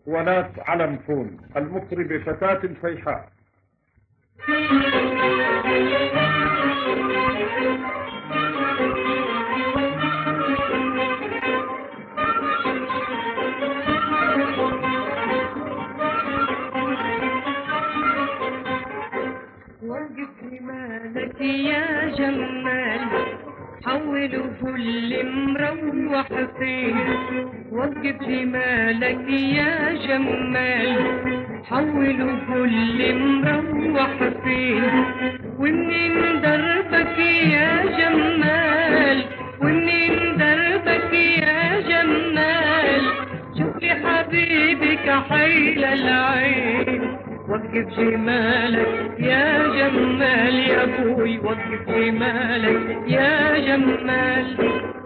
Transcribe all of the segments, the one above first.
وناس علم فون المطرب فتاة الفيحاء. وقف مالك يا جمال حوله كل مروح فيه. وقف مالك يا جمال حوله كل مروح فيه. ومنين دربك يا جمال ومنين دربك يا جمال شوف لي حبيبك حيل العين. وقف جمالك يا جمال يا ابوي وقف جمالك يا جمال.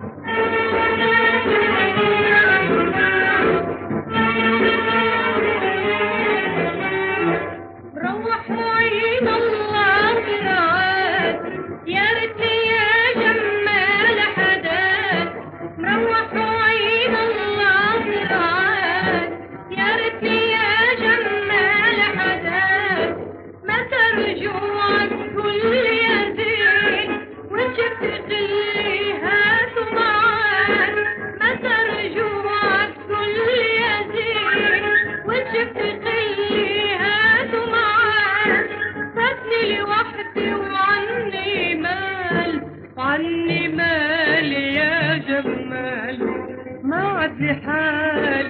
روحوا عين الله برعاد يا ريتني يا جمال حداد. روحوا عين الله برعاد يا ريتني يا جمال حداد. ما ترجوعك كل يزيد وجبت تغليها ثمان. ما ترجوعك كل يزيد وجبت تغليها ثمان. فاتني لوحدي وعني مال وعني مال يا جمال. ما عدلي حال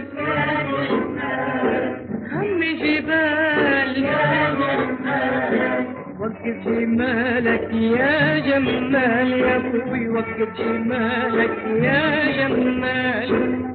هم جبال يا جمال. وقف جمالك يا جمال يا ابوي وقف جمالك يا جمال.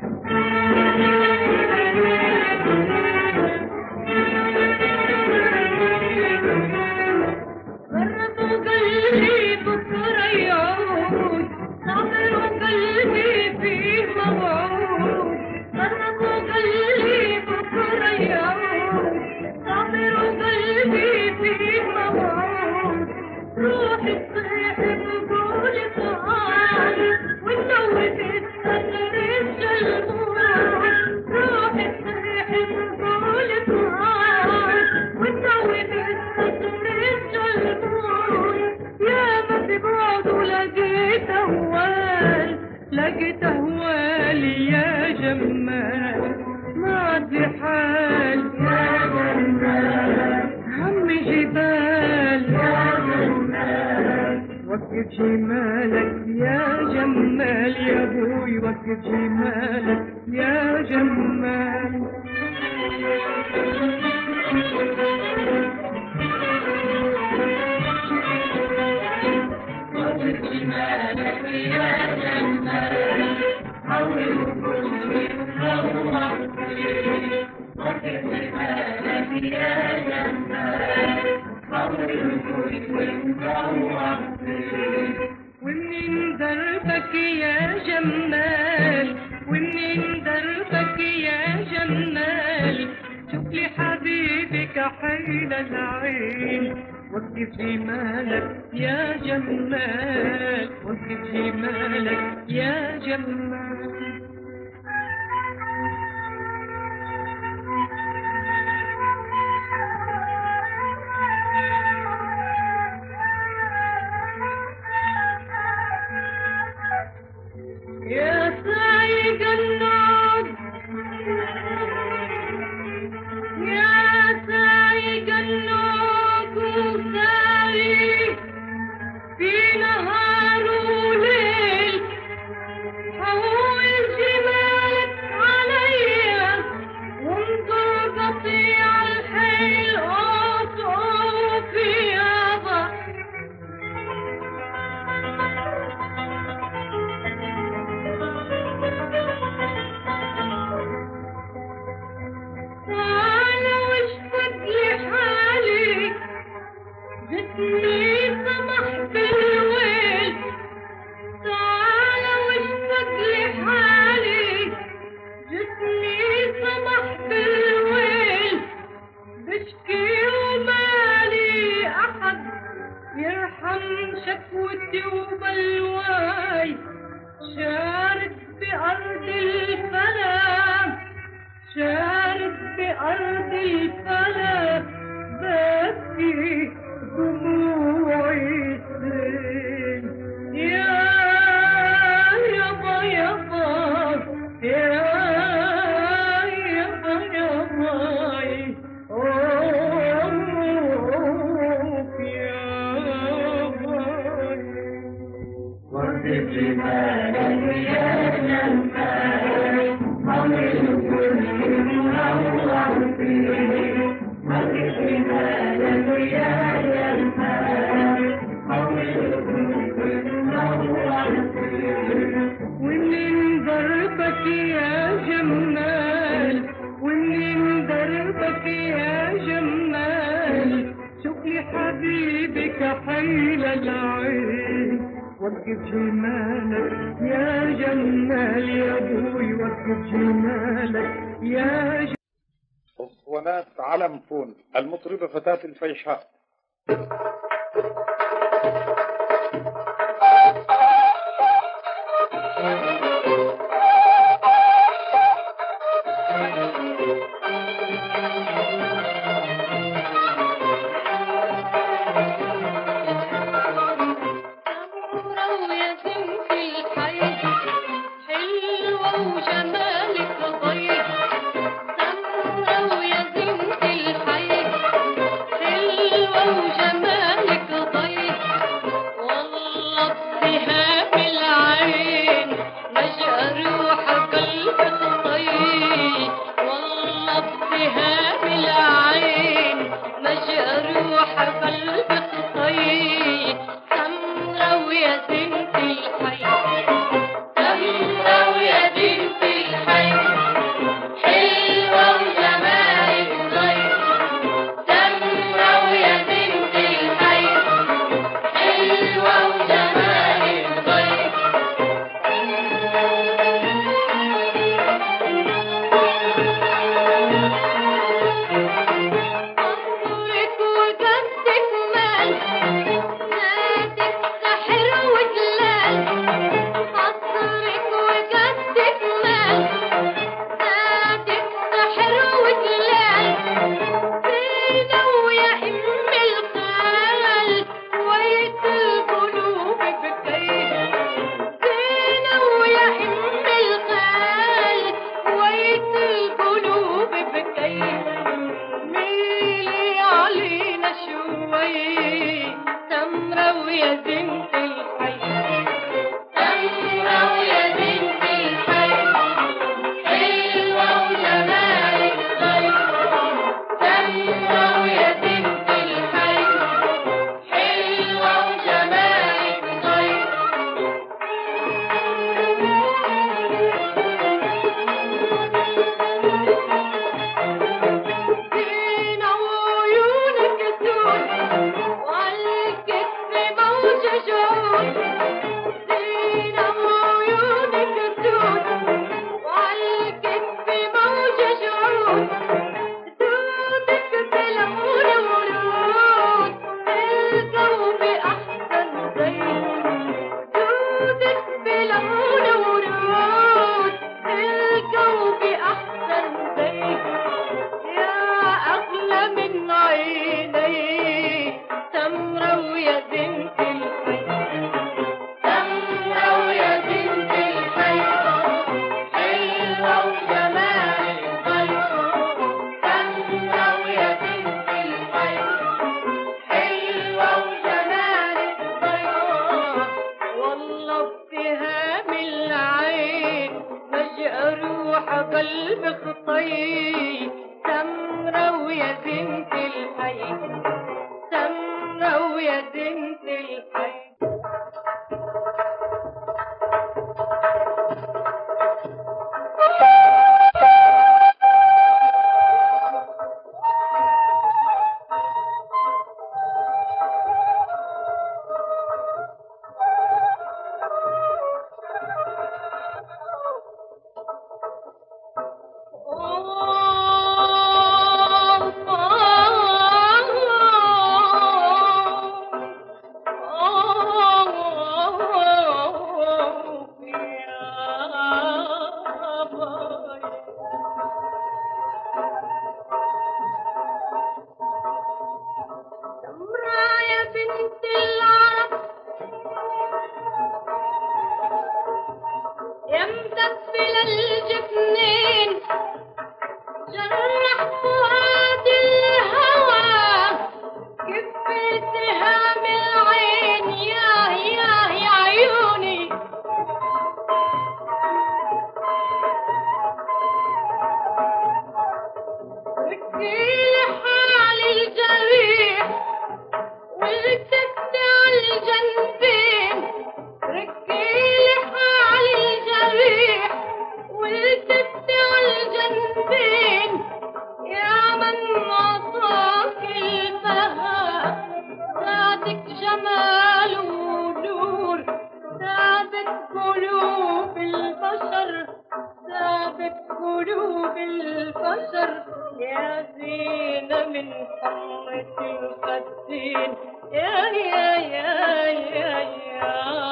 غربوا قلبي بكره يعود صبروا قلبي فيه موعود. غربوا قلبي بكره يعود صبروا قلبي فيه موعود. روحي تصيح بقول تعال وتزود الصدر الجلبون. روحي تصيح بقول تعال وتزود الصدر الجلبون. يا ما ببعد لقيت هوال لقيت هوال يا جمال. ما عدلي حال يا جمال هم جبال يا جمال. وقف جمالك يا جمال يا ابوي وقف جمالك يا جمال. وقف جمالك يا جمال حول كل مروح فيه. وقف جمالك يا جمال حول كل مروح فيه. ومنين دربك يا جمال ومنين دربك يا جمال شوف لي حبيبك حيل العين. وقف جمالك يا جمال وقف جمالك يا جمال. يا سايق النوب يا سايق النوب وساري في نهار وليل. حول جمالك عليا وانظر قطيع الحيل اطوف يابا. تعالى واشفق لي حالي جسمي سمح بالويل. تعالى واشفق لي حالي جسمي سمح بالويل. بشكي ومالي احد يرحم شكوتي وبلواي. شارد بأرض الفلا شارد بأرض الفلا بكي دموعي سيل يا يابا يابا يا يابا يابا أوف يابا ورد الجبال يا جمال عمر كل منور فيه ورد الجبال يا جمال عمر كل منور فيه ومنين دربك يا جمال ومنين دربك يا جمال شوف لي حبيبك حيل العين وقف جمالك يا جمال يا ابوي وقف جمالك يا اسطوانات علم فون المطربة فتاة الفيحاء. مرت الخدين يا